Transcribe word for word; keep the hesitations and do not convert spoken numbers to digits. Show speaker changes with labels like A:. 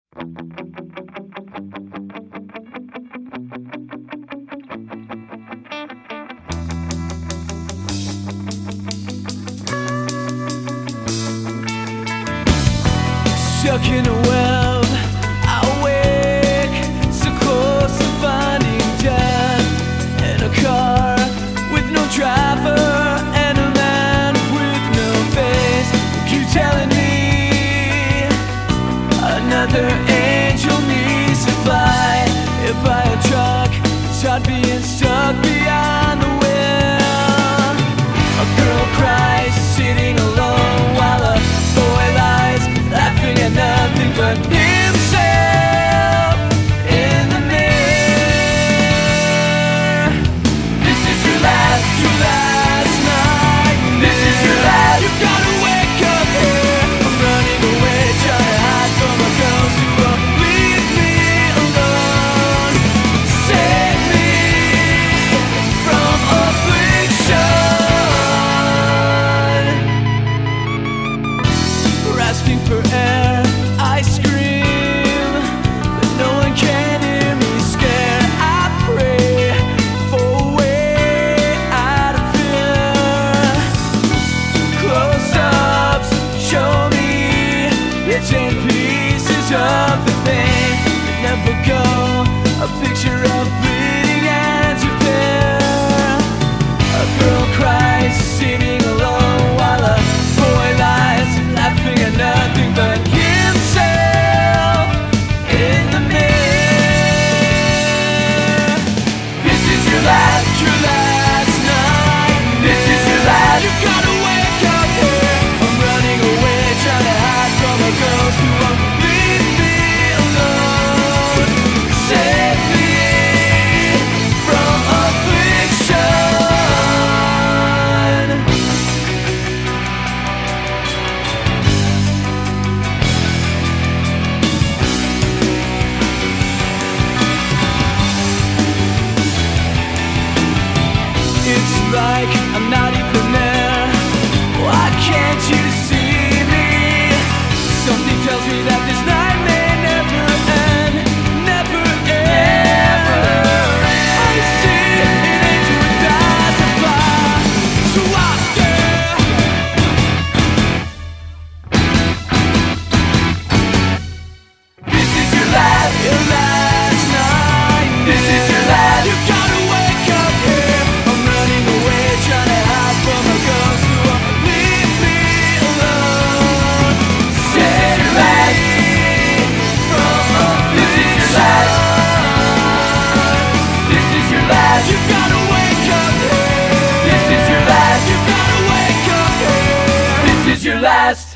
A: Stuck in a web, awake, so close to finding death. In a car with no driver and a man with no face. Keep telling me another angel needs to fly. If by a truck, it's hard being stuck behind the wheel. A girl cries, sitting alone, while a boy lies, laughing at nothing but himself in the mirror. This is your last, your last night. This is your last. You gotta wake up here. I'm running away, trying to hide from a ghost who won't leave me alone. Save me from affliction. Grasping for air, I scream, but no one can hear me scared. I pray for a way out of here. Close-ups show me it's in pieces of the pain that never go. A picture of bleeding hands repair. A girl cries, sitting alone, while a boy lies, laughing at nothing but himself in the mirror. This is your last, your last night. This is your last. You gotta wake up here. I'm running away, trying to hide from a ghost who won't leave me alone. Save me from affliction. It's like I'm not even there. Why can't you see me? Something tells me that this night may never end, never end. I see an angel with eyes that fly, so I stare. This is your last, your last night. This is your last. You gotta wake up here. I'm running away, trying to hide from a ghost who won't leave me alone. Save me from affliction. This is your last. You gotta wake up here. This is your last. You gotta wake up here. This is your last.